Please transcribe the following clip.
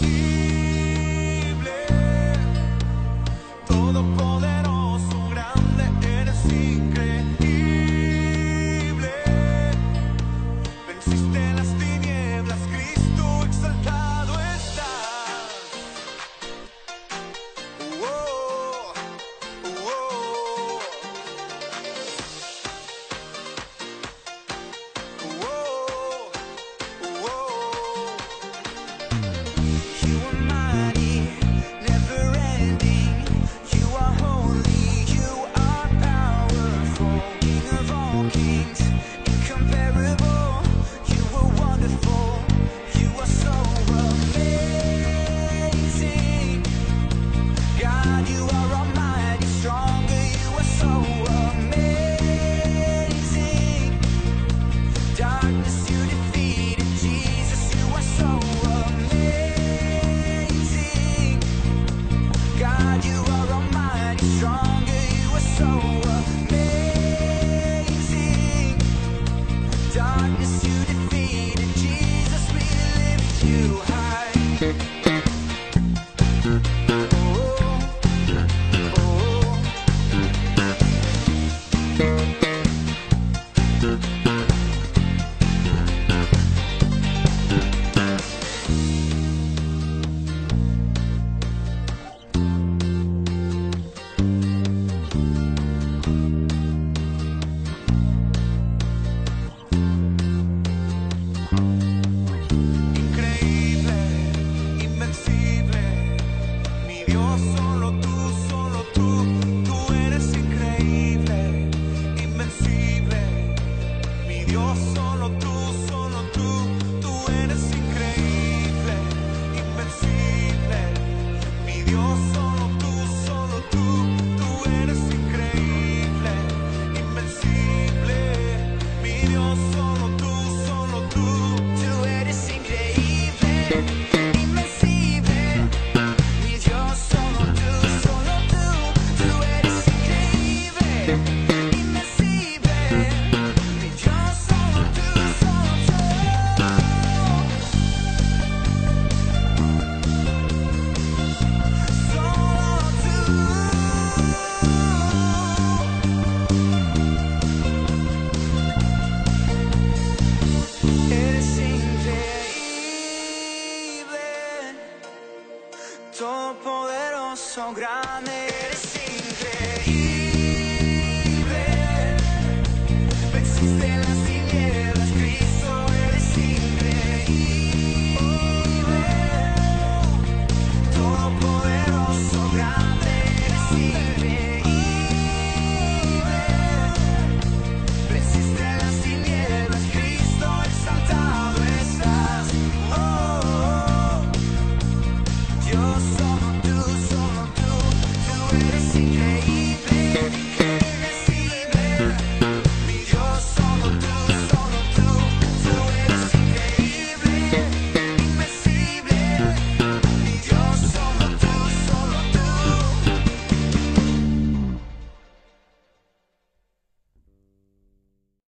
Todopoderoso, grande, eres increíble. Venciste las tinieblas, Cristo exaltado estás. Oh, oh, oh. You are mighty, never ending. You are holy, you are powerful. King of all kings, incomparable. You are wonderful, you are so amazing. God, you are almighty, stronger, you are so amazing. Darkness you defeated, Jesus, you are so amazing. God, you are almighty, stronger, you are so amazing. Darkness you defeated, Jesus, we lift you high. Increíble, invencible, mi Dios, solo tú eres increíble, invencible, mi Dios, solo tú eres increíble, invencible, mi Dios, solo tú eres increíble, invencible, mi Dios, solo tú eres increíble, invencible, mi Dios, solo tú eres increíble, invencible, mi Dios, solo tú. Eres increíble, todopoderoso, grande, eres increíble.